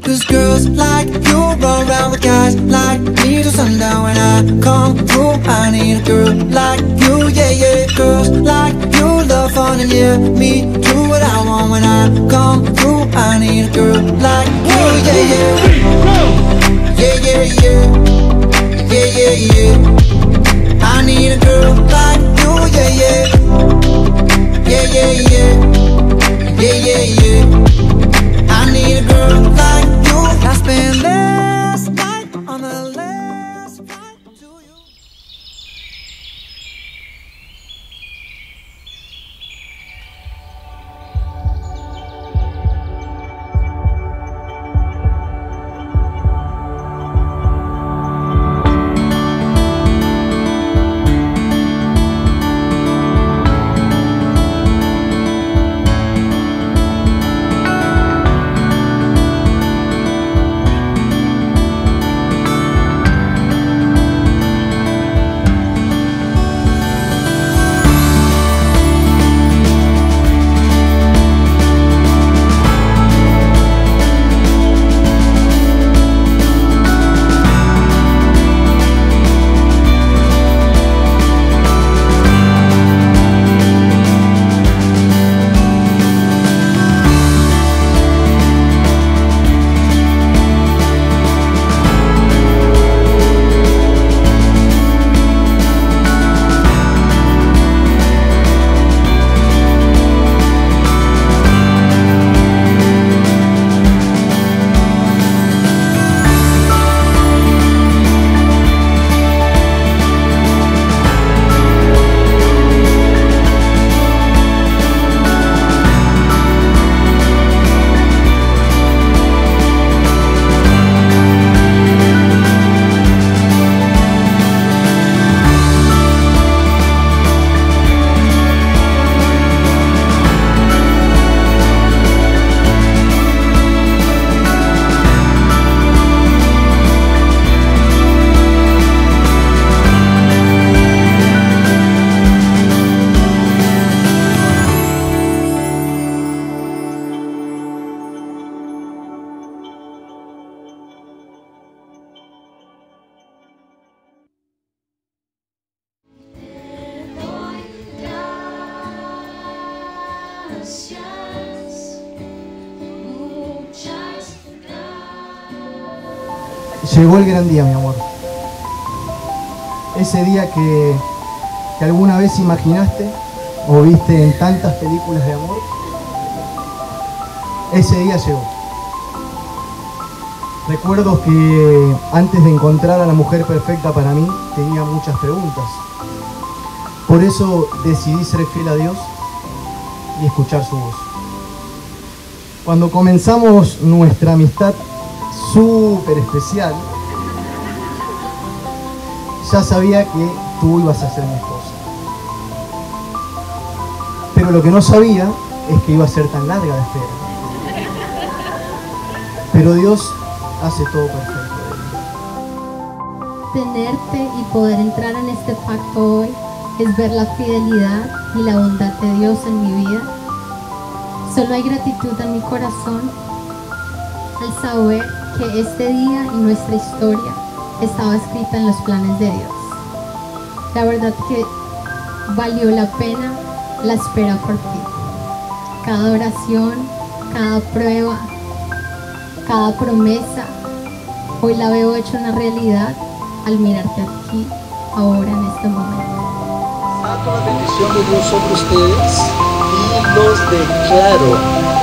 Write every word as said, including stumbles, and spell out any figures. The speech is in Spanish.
Cause girls like you run around with guys like me till sundown. When I come through, I need a girl like you, yeah, yeah. Girls like you love fun and yeah, me do what I want. When I come through, I need a girl like you, yeah, yeah. Yeah, yeah, yeah. Yeah, yeah, yeah. I need a girl like you, yeah, yeah. Yeah, yeah, yeah. Yeah, yeah, yeah. I need a girl like you. I spent last night on the last flight to you. Llegó el gran día, mi amor. Ese día que, que alguna vez imaginaste o viste en tantas películas de amor. Ese día llegó. Recuerdo que antes de encontrar a la mujer perfecta para mí, tenía muchas preguntas. Por eso decidí ser fiel a Dios y escuchar su voz. Cuando comenzamos nuestra amistad súper especial, ya sabía que tú ibas a ser mi esposa. Pero lo que no sabía es que iba a ser tan larga la espera. Pero Dios hace todo perfecto. Tenerte y poder entrar en este pacto hoy es ver la fidelidad y la bondad de Dios en mi vida. Solo hay gratitud en mi corazón al saber que este día y nuestra historia estaba escrita en los planes de Dios. La verdad que valió la pena la espera por ti. Cada oración, cada prueba, cada promesa, hoy la veo hecha una realidad al mirarte aquí, ahora, en este momento. Saco la bendición de Dios sobre ustedes y los declaro